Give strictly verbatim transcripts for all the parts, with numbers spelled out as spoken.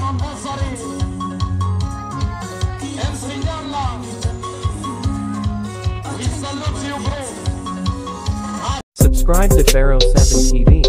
Subscribe to Pharaoh seven T V.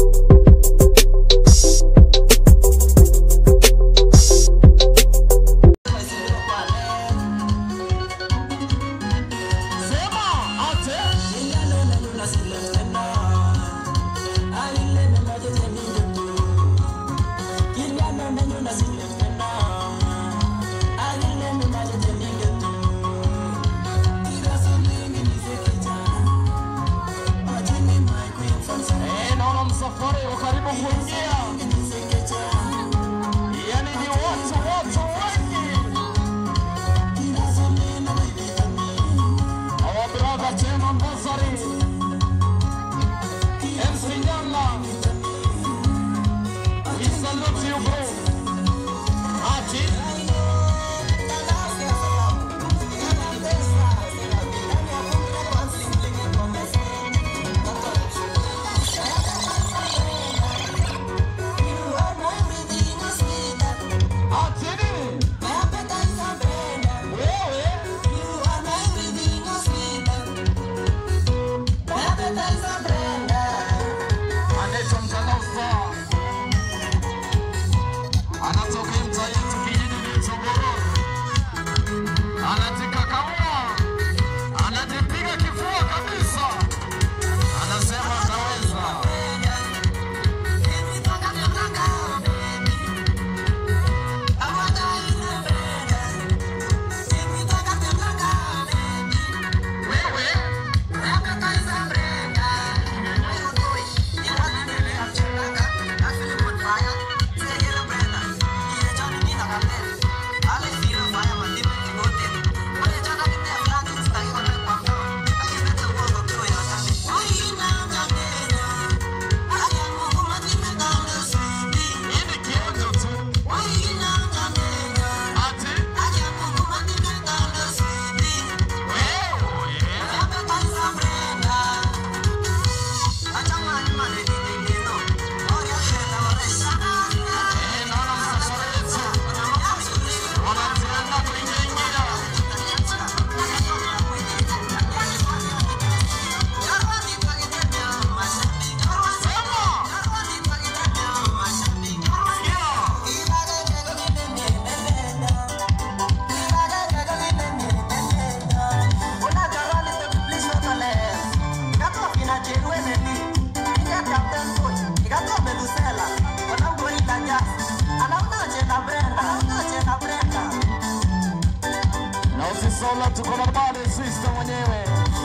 Sola tuko na bado sister mwenyewe.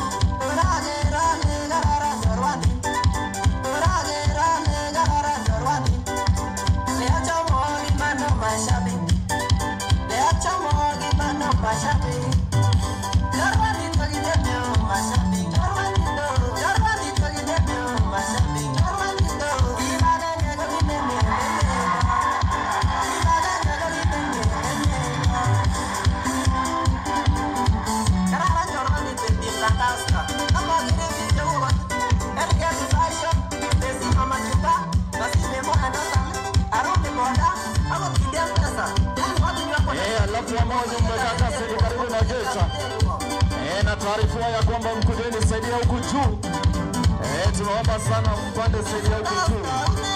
Rage rage gara jorwani. Rage rage gara jorwani. Lea chomogi mano mashabi. Lea chomogi mano mashabi. Jorwani togi demyo mashabi. Jorwani do. Jorwani togi demyo mashabi. Jorwani do. Imane nyego inene. Imane nyego inene. Mtandao Star. Kama vile video huwa Elge Dubaisho Bezi mama chuka Nasibe moha nasa Arumi moda Ako kidia pesa Yani watu niwa kwa Eh, alafu ya moja mbekaka sili karibu na geta. Eh, na taarifa ya kwamba mkudeni saidia huku juu. Eh, tunaomba sana mpande saidia huku juu.